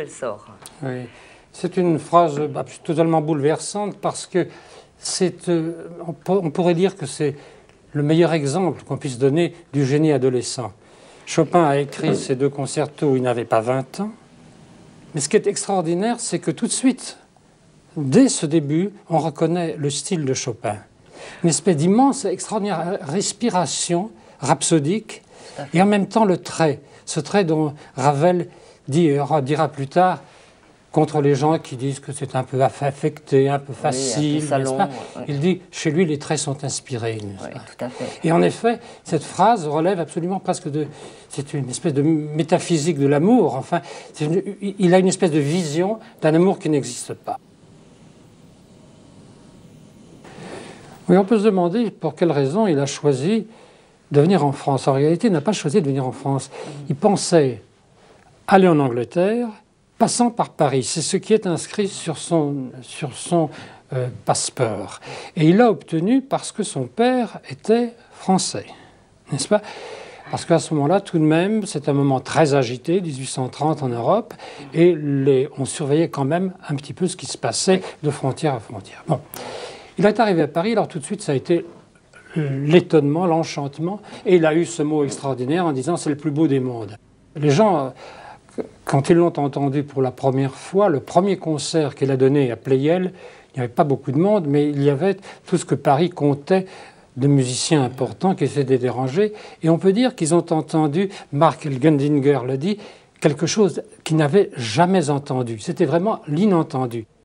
elle sort. Oui. C'est une phrase totalement bouleversante parce que on pourrait dire que c'est le meilleur exemple qu'on puisse donner du génie adolescent. Chopin a écrit ces deux concertos où il n'avait pas 20 ans. Mais ce qui est extraordinaire, c'est que tout de suite, dès ce début, on reconnaît le style de Chopin. Une espèce d'immense, extraordinaire respiration rhapsodique et en même temps le trait. Ce trait dont Ravel dira plus tard contre les gens qui disent que c'est un peu affecté, un peu facile. Oui, un peu salon, ouais. Il dit, chez lui, les traits sont inspirés. Oui, tout à fait. Et en effet, cette phrase relève absolument presque de... C'est une espèce de métaphysique de l'amour. Enfin, il a une espèce de vision d'un amour qui n'existe pas. Oui, on peut se demander pour quelle raison il a choisi de venir en France. En réalité, il n'a pas choisi de venir en France. Il pensait aller en Angleterre, passant par Paris. C'est ce qui est inscrit sur son passeport. Et il l'a obtenu parce que son père était français, n'est-ce pas? Parce qu'à ce moment-là, tout de même, c'est un moment très agité, 1830 en Europe, et on surveillait quand même un petit peu ce qui se passait de frontière à frontière. Bon. Il est arrivé à Paris, alors tout de suite, ça a été l'étonnement, l'enchantement, et il a eu ce mot extraordinaire en disant « c'est le plus beau des mondes ». Les gens... Quand ils l'ont entendu pour la première fois, le premier concert qu'il a donné à Pleyel, il n'y avait pas beaucoup de monde, mais il y avait tout ce que Paris comptait de musiciens importants qui essaient de les déranger. Et on peut dire qu'ils ont entendu, Mark Gundinger le dit, quelque chose qu'ils n'avaient jamais entendu. C'était vraiment l'inentendu.